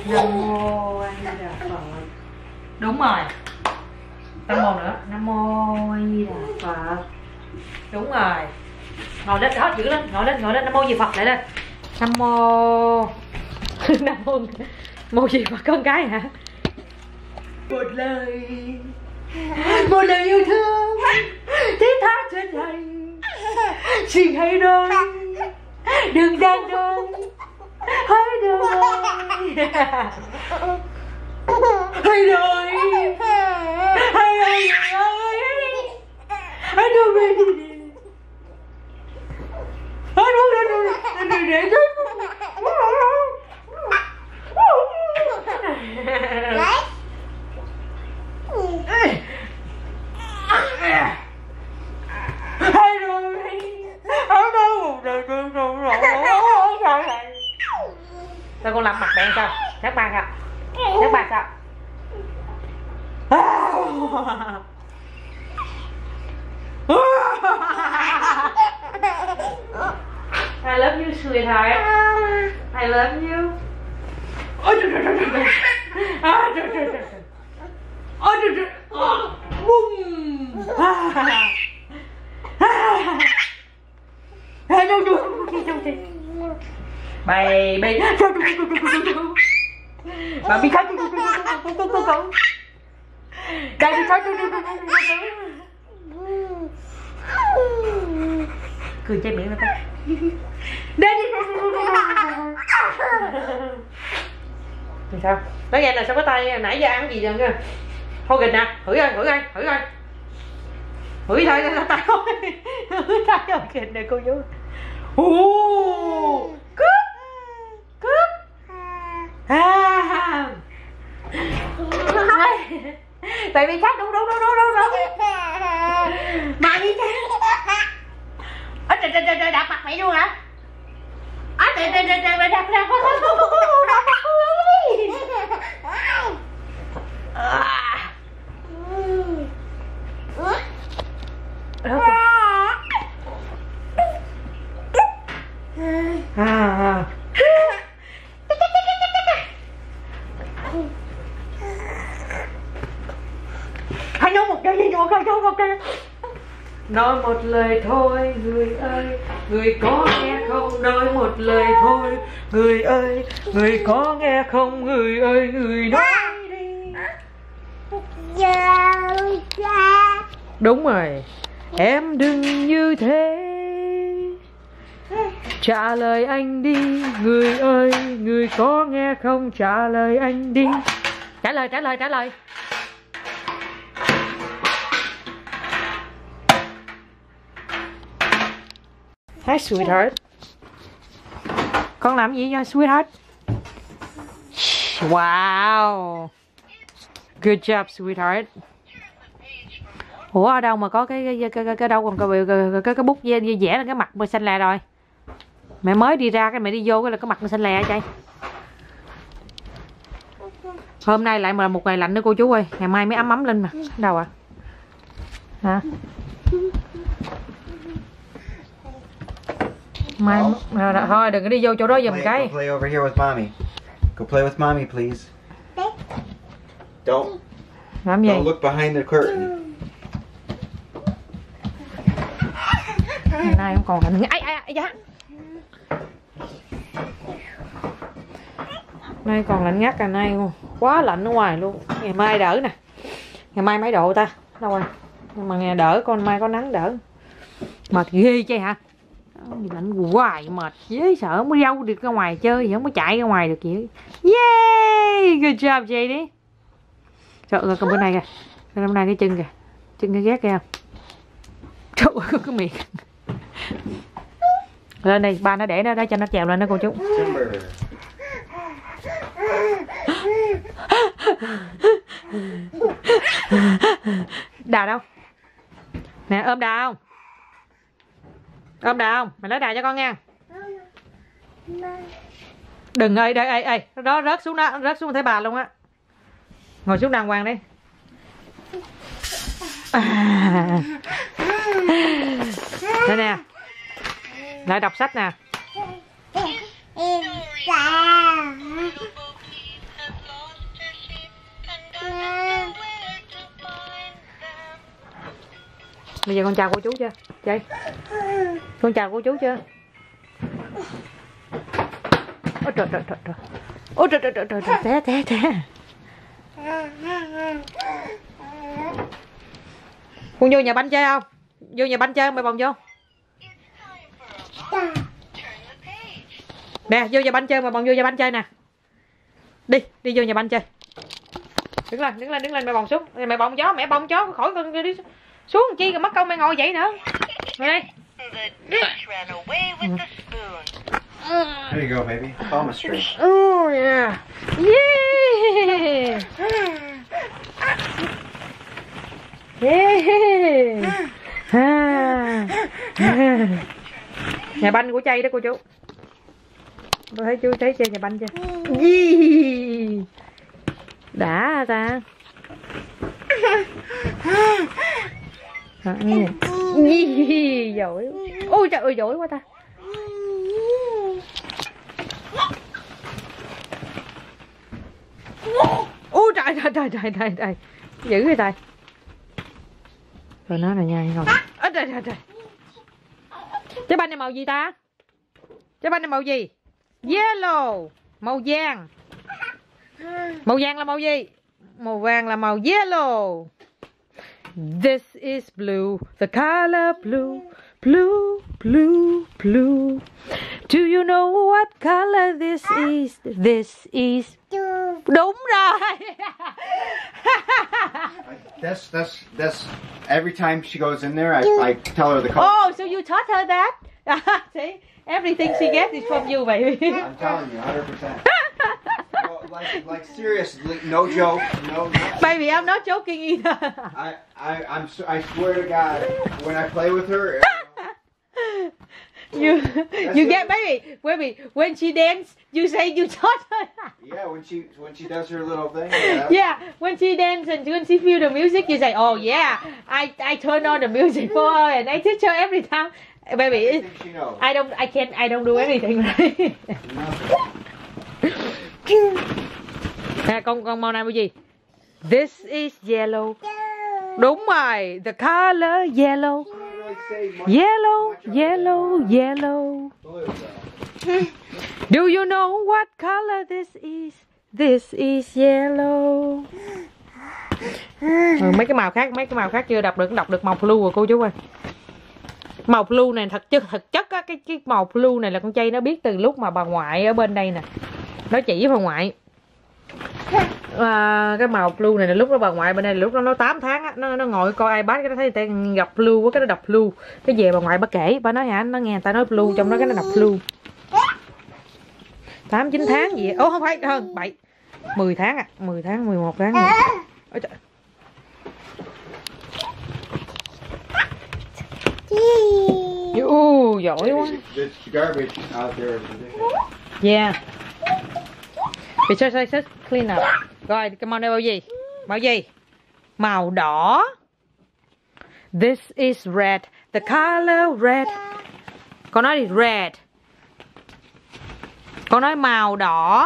Nam mô A Di Đà Phật. Đúng rồi. Tam mô nữa. Nam mô A Di Đà Phật. Đúng rồi. Ngồi lên đó, giữ lên, ngồi lên. Nam mô Di Phật lại lên. Nam mô Nam mô Di Phật con cái hả? Một lời yêu thương thiết tha trên hành, xin hãy đôi đừng đang đôi, hãy đôi hãy đôi hãy đôi về đi, hãy đôi để sao con làm mặt bạn sao? Các bạn sao? Các bạn sao? I love you, sweetheart. I love you. Ôi trời trời trời trời. Trời trời trời. Ôi trời trời. Bum. Baby. Baby khóc. Baby khóc. Cười che miệng nó ta. Daddy. Sao? Nói nghe là sao có tay nãy giờ ăn gì rồi nha. Thôi kìa nè, hửi ơi. Hửi thôi ra tay thôi. Hửi tay rồi kìa nè cô chú. Cướp. Baby khóc đúng. Mà đi cha. Trời đạp mặt mày luôn hả? Trời đạp. Hãy nói một câu gì một câu. Nói một lời thôi người ơi, người có nghe không? Nói một lời thôi người ơi, người có nghe không? Người ơi, người nói đi. Đúng rồi. Em đừng như thế. Trả lời anh đi, người ơi, người có nghe không? Trả lời anh đi. Trả lời. Hi sweetheart. Con làm gì nha sweetheart? Wow. Good job sweetheart. Ủa ở đâu mà có cái đâu còn cái bút vẽ lên cái mặt mày xanh lè rồi. Mẹ mới đi ra cái mẹ đi vô cái là cái mặt mày xanh lè vậy. Hôm nay lại mà một ngày lạnh nữa cô chú ơi, ngày mai mới ấm lên mà. Đâu à? Hả? Mai thôi đừng có đi vô chỗ đó giùm cái. Go play over here with mommy. Go play with mommy please. Don't. Làm gì? Don't look behind the curtain. Ngày nay không còn lạnh. Ai da. Nay còn lạnh ngắt, ngày nay quá lạnh ở ngoài luôn. Ngày mai đỡ nè. Ngày mai mấy độ ta? Đâu rồi? Nhưng mà ngày đỡ, con mai có nắng đỡ. Mệt ghê chứ hả? Lạnh hoài mệt dễ sợ, không có đâu được ra ngoài chơi thì không có chạy ra ngoài được vậy. Yeah, good job JD. Trời ơi, còn bên này kìa, bên này cái chân kìa, chân cái ghét kìa. Trời ơi, có cái miệng. Lên đây, ba nó để nó cho nó trèo lên đó cô chú. Đà đâu? Nè, ôm Đà không? Ôm Đà không? Mày lấy Đà cho con nha. Đừng ơi, đây, đó rớt xuống thấy bà luôn á. Ngồi xuống đàng hoàng đi. Đây nè. Lại đọc sách nè. Bây giờ con chào cô chú chưa? Chơi. Con chào cô chú chưa? Ôi trời trời trời trời. Ôi trời trời trời trời trời. Té té té. Con vô nhà banh chơi không? Vô nhà banh chơi mày bồng vô. Nè, vô nhà banh chơi, mày bồng vô nhà banh chơi nè. Đi, đi vô nhà banh chơi. Đứng lên, mày bồng xuống. Mày bồng chó, mẹ bồng chó khỏi con đi xuống chi rồi mất công mày ngồi vậy nữa. Ngồi đây. There you go, baby. Palm straight. Oh yeah. Yeah. Yeah. Nhà banh của Chay đó cô chú. Tôi thấy chú thấy xe nhà banh chưa? Đã ta. Giỏi. Ôi trời ơi giỏi quá ta. Ôi trời trời. Dữ vậy trời. Rồi nó là nha ngồi. Trời trời. Trái banh này màu gì ta? Trái banh này màu gì? Yellow. Màu vàng. Màu vàng là màu gì? Màu vàng là màu yellow. This is blue. The color blue. Blue, blue, blue. Do you know what color this is? This is đúng rồi. That's every time she goes in there, I tell her the color. Oh, so you taught her that? See, everything she gets is from you, baby. I'm telling you, 100%. No, like seriously, no joke, no. Baby, I'm not joking either. I swear to God, when I play with her. You get baby when she dance you say you taught her. Yeah, when she does her little thing. Yeah, when she dance and when she feel the music you say, oh yeah, I turn on the music for her and I teach her every time. Baby, she knows. I don't do anything. Nè con màu này màu gì? This is yellow. Đúng rồi, the color yellow. Yellow, yellow, yellow. Do you know what color this is? This is yellow. Mấy cái màu khác chưa đọc được màu blue rồi cô chú ơi. Màu blue này thực chất á, cái màu blue này là con Chay nó biết từ lúc mà bà ngoại ở bên đây nè. Nó chỉ bà ngoại. Cái màu blue này là lúc đó bà ngoại bên đây là lúc đó nó 8 tháng á, nó ngồi coi iPad cái nó thấy người ta gặp blue quá cái nó đọc blue. Cái về bà ngoại bà kể, bà nói hả, nó nghe người ta nói blue trong đó cái nó đọc blue. 8 9 tháng gì. Ồ không phải hơn 7 10 tháng à, 10 tháng 11 tháng. Ôi trời. Giỏi quá. Yeah. Because I said clean up. Rồi, cái màu này màu gì? Màu gì? Màu đỏ. This is red. The color red. Con nói đi red. Con nói màu đỏ.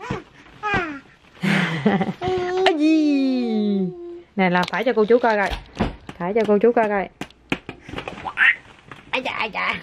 Nè làm phải cho cô chú coi coi. Phải cho cô chú coi coi. Ai chà.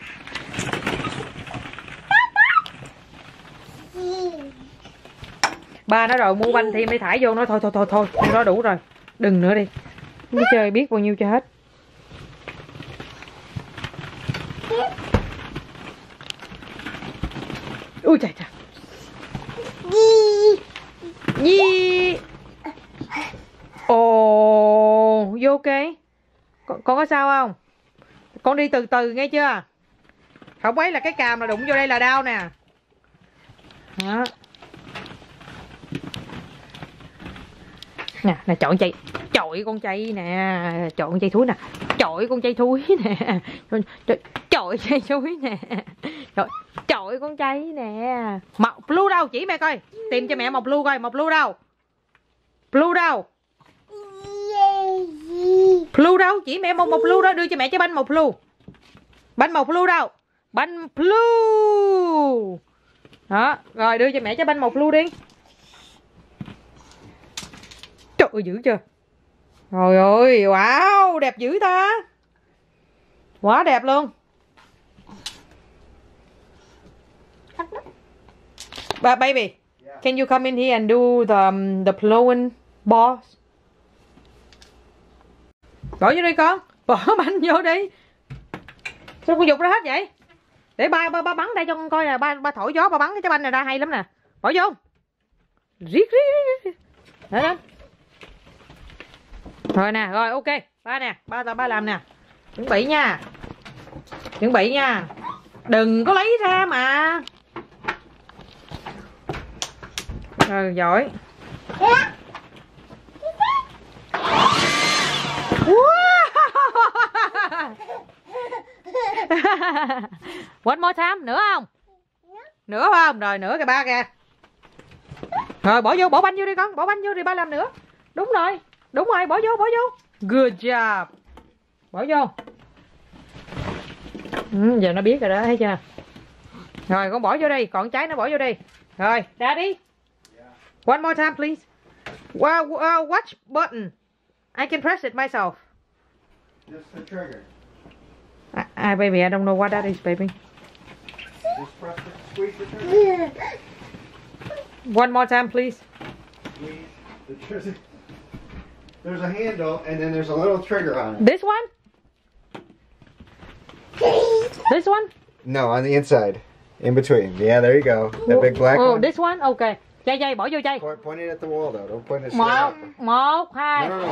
Ba nó rồi mua banh thêm để thải vô nó thôi nó đủ rồi, đừng nữa đi, nó chơi biết bao nhiêu cho hết. Ui trời trời. Ồ, vô ok. Con có sao không? Con đi từ từ nghe chưa? Không ấy là cái càm là đụng vô đây là đau nè. Đó. Nè chọi con Chay nè, chọi con Chay thúi nè, chọi con Chay thúi nè, chọi Chay thúi nè, chọi con Chay nè. Màu blue đâu chỉ mẹ coi, tìm cho mẹ màu blue coi, màu blue đâu, blue đâu, blue đâu chỉ mẹ màu blue đó, đưa cho mẹ cái banh màu blue, banh màu blue đâu, banh blue đó, rồi đưa cho mẹ cái banh màu blue đi. Trời ơi dữ chưa. Rồi ơi, wow, đẹp dữ ta. Quá đẹp luôn. But baby, can you come in here and do the blowing balls? Bỏ vô đi con, bỏ banh vô đi. Sao con dục ra hết vậy? Để ba bắn đây cho con coi nè, ba thổi gió ba bắn cái trái banh này ra hay lắm nè. Bỏ vô. Riết. Đó đó. Rồi nè, rồi ok. Ba nè, ba làm nè. Chuẩn bị nha. Chuẩn bị nha. Đừng có lấy ra mà. Rồi giỏi. One more time, nữa không? Nữa không? Rồi nữa kìa ba kìa. Rồi bỏ vô, bỏ banh vô đi con, bỏ banh vô đi ba làm nữa. Đúng rồi, bỏ vô. Good job. Bỏ vô. Giờ nó biết rồi đó, thấy chưa? Rồi con bỏ vô đi, còn trái nó bỏ vô đi. Rồi, Daddy. One more time please. Watch button. I can press it myself. Just the trigger. Baby, I don't know what that is, baby. Just squeeze the trigger. One more time, please. Squeeze the trigger. There's a handle and then there's a little trigger on it. This one? This one? No, on the inside. In between. Yeah, there you go. That big black one. This one? Okay. Chay, bỏ vô chay. Point it at the wall though. Don't point it straight up. Một, hai. No.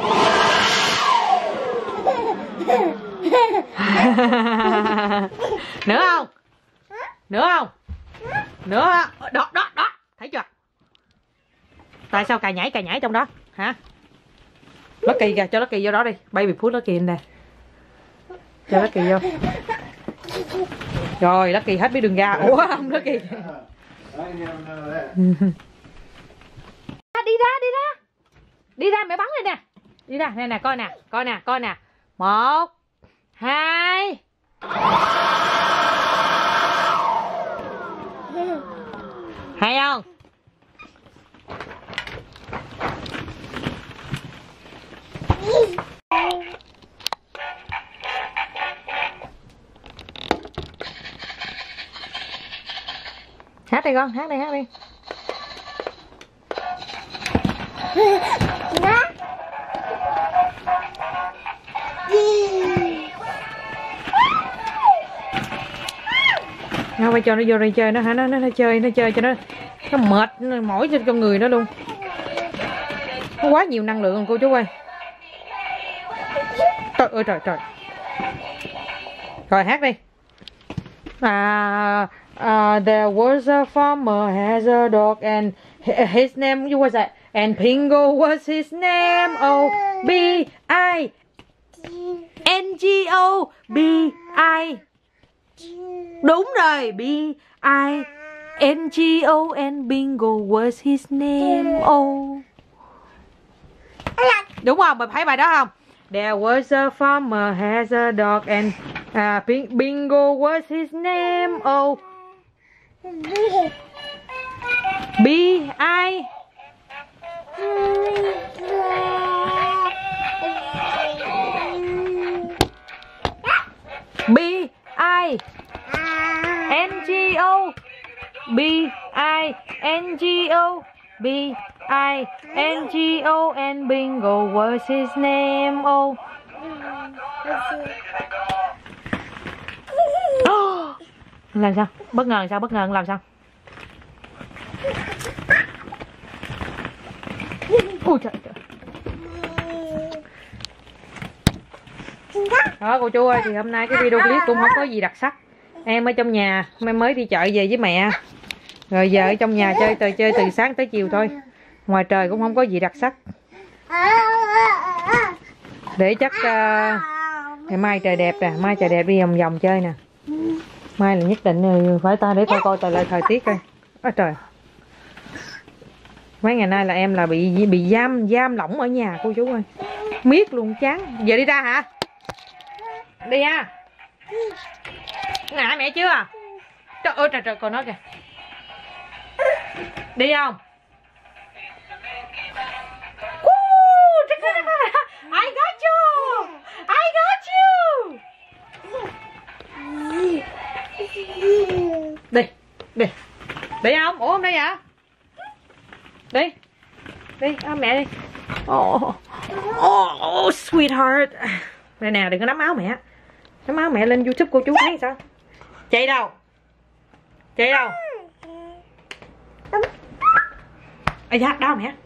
Nữa không? Nữa. Đó. Thấy chưa? Tại sao cài nhảy trong đó? Hả? Lucky kìa, cho Lucky vô đó đi. Baby put Lucky in đây. Cho Lucky vô. Rồi, Lucky hết biết đường ra. Ủa không Lucky. Đi ra mẹ bắn lên nè. Đi ra, nè coi nè. 1 2. Hay không? Hát đi con, hát đi. Nó phải cho nó vô đây chơi nó hả, nó chơi cho nó mệt mỏi trên con người nó luôn. Nó quá nhiều năng lượng rồi cô chú ơi. Trời ơi trời. Rồi hát đi. There was a farmer has a dog and his name was that and Bingo was his name. O B I N G O B I. Đúng rồi, B I N G O and Bingo was his name. Oh. Đúng không? Mày thấy bài đó không? There was a farmer has a dog and Bingo was his name. Oh. B I B I N G O B I N G O B I N G O and Bingo was his name. Oh. Làm sao? Bất ngờ làm sao? Ôi trời. Đó cô chú ơi, thì hôm nay cái video clip cũng không có gì đặc sắc. Em ở trong nhà, em mới đi chợ về với mẹ. Rồi giờ ở trong nhà chơi từ sáng tới chiều thôi. Ngoài trời cũng không có gì đặc sắc. Để chắc ngày mai trời đẹp nè, mai trời đẹp đi vòng vòng chơi nè. Mai là nhất định phải ta để coi thời tiết coi. Ôi trời. Mấy ngày nay là em là bị giam lỏng ở nhà cô chú ơi. Miết luôn chán. Giờ đi ra hả? Đi ha. Nè mẹ chưa? Trời ơi trời còn nó kìa. Đi không? I got you. Đi. Đi. Đi không? Ủa không đây vậy? Đi. Đi, ôm mẹ đi. Oh, sweetheart. Đây nè, đừng có nắm áo mẹ. Nắm áo mẹ lên YouTube cô chú thấy sao? Chạy đâu? Chạy đâu? Ây da, đau mẹ.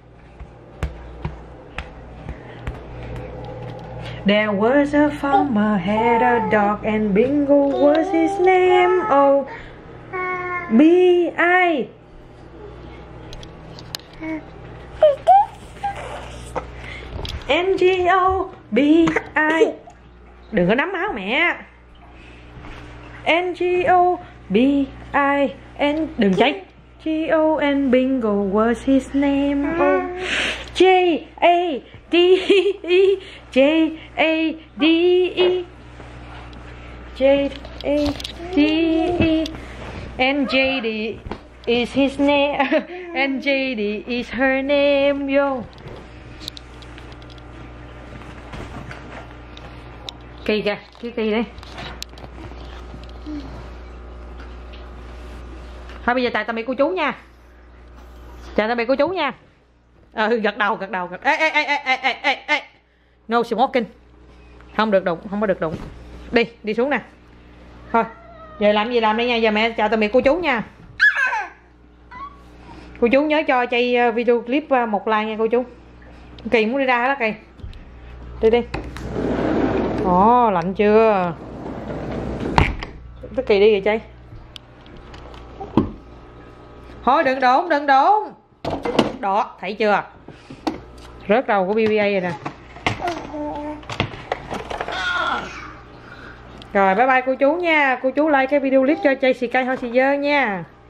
There was a farmer had a dog and Bingo was his name. Oh, B.I. N.G.O. B.I. Đừng có nắm áo mẹ. N.G.O. B.I. N. Đừng chạy. G.O. and Bingo was his name. Oh, J.A.D.E. J.A.D.E. J.A.D.E. And J.D. is his name. And J.D. is her name. Vô. Kỳ kìa, cái kỳ đi. Thôi bây giờ chào tạm biệt cô chú nha. Chào tạm biệt cô chú nha. Gật đầu. Ê. No smoking. Không được đụng, không có được đụng. Đi xuống nè. Thôi, giờ làm gì làm đi nha. Giờ mẹ chào tạm biệt cô chú nha. Cô chú nhớ cho Chay video clip một like nha cô chú. Kỳ muốn đi ra đó Kỳ. Đi. Ồ, lạnh chưa? Tất Kỳ đi rồi Chay. Thôi đừng đụng. Đó, thấy chưa? Rớt đầu của BBA rồi nè. Rồi bye bye cô chú nha. Cô chú like cái video clip cho Chay xì cây thôi xì dơ nha.